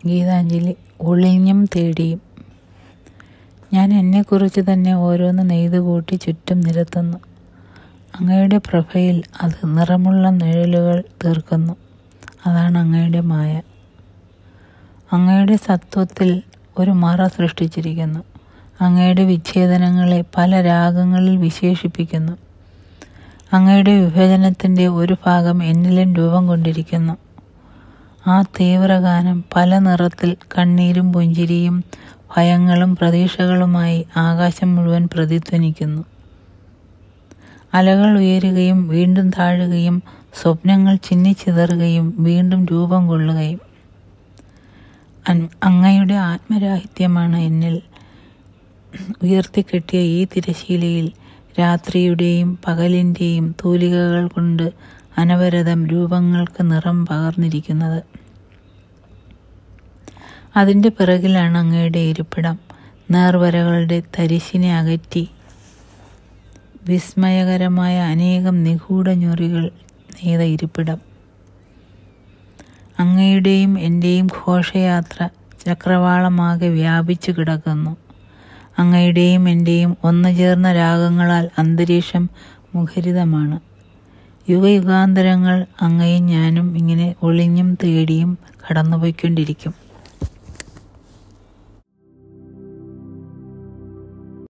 ഗീതാഞ്ജലി. ഒളിഞ്ഞും തേടിയും. ഞാൻ എന്നെക്കുറിച്ച് തന്നെ ഓരോന്ന് നെയ്തുകൂട്ടി ചുറ്റും നിരത്തുന്നു. അങ്ങയുടെ പ്രഭയിൽ അത് നിറമുള്ള നിഴലുകൾ തീർക്കുന്നു. അതാണ് അങ്ങയുടെ മായ. അങ്ങയുടെ സത്വത്തിൽ ഒരു മറ സൃഷ്ടിച്ചിരിക്കുന്നു. അങ്ങയുടെ വിച്ഛേദനങ്ങളെ പല രാഗങ്ങളിൽ വിശേഷിപ്പിക്കുന്നു. അങ്ങയുടെ വിഭജനത്തിൻ്റെ ഒരു ഭാഗം എന്നിലും രൂപം കൊണ്ടിരിക്കുന്നു. ആ തീവ്രഗാനം പല നിറത്തിൽ കണ്ണീരും പുഞ്ചിരിയും ഭയങ്ങളും പ്രതീക്ഷകളുമായി ആകാശം മുഴുവൻ പ്രതിധ്വനിക്കുന്നു. അലകൾ ഉയരുകയും വീണ്ടും താഴുകയും സ്വപ്നങ്ങൾ ചിന്നിച്ചിതറുകയും വീണ്ടും രൂപം കൊള്ളുകയും. അങ്ങയുടെ ആത്മരാഹിത്യമാണ് എന്നിൽ ഉയർത്തിക്കെട്ടിയ ഈ തിരശീലയിൽ രാത്രിയുടെയും പകലിൻ്റെയും തൂലികകൾ കൊണ്ട് അനവരതം രൂപങ്ങൾക്ക് നിറം പകർന്നിരിക്കുന്നത്. അതിൻ്റെ പിറകിലാണ് അങ്ങയുടെ ഇരിപ്പിടം. നേർവരകളുടെ തരിശിനെ അകറ്റി വിസ്മയകരമായ അനേകം നിഗൂഢ ഞൊറികൾ നെയ്ത ഇരിപ്പിടം. അങ്ങയുടെയും എൻ്റെയും ഘോഷയാത്ര ചക്രവാളമാകെ വ്യാപിച്ചു കിടക്കുന്നു. അങ്ങയുടെയും എൻ്റെയും ഒന്നുചേർന്ന രാഗങ്ങളാൽ അന്തരീക്ഷം മുഖരിതമാണ്. യുഗയുഗാന്തരങ്ങൾ അങ്ങയും ഞാനും ഇങ്ങനെ ഒളിഞ്ഞും തേടിയും കടന്നുപോയിക്കൊണ്ടിരിക്കും.